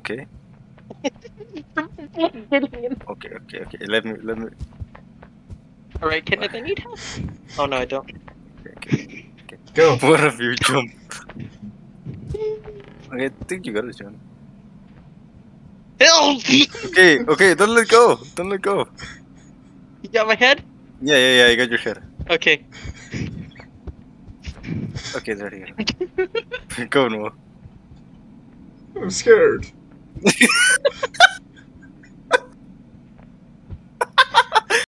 Okay. Getting in. Okay. Let me. Alright, Kenneth, I need help. Oh no, I don't. Okay. Go. One of you jump. Okay, I think you got it, John. Help! Okay. Don't let go. Don't let go. You got my head? Yeah. You got your head. Okay. Okay, there you go. Go, Noah. I'm scared.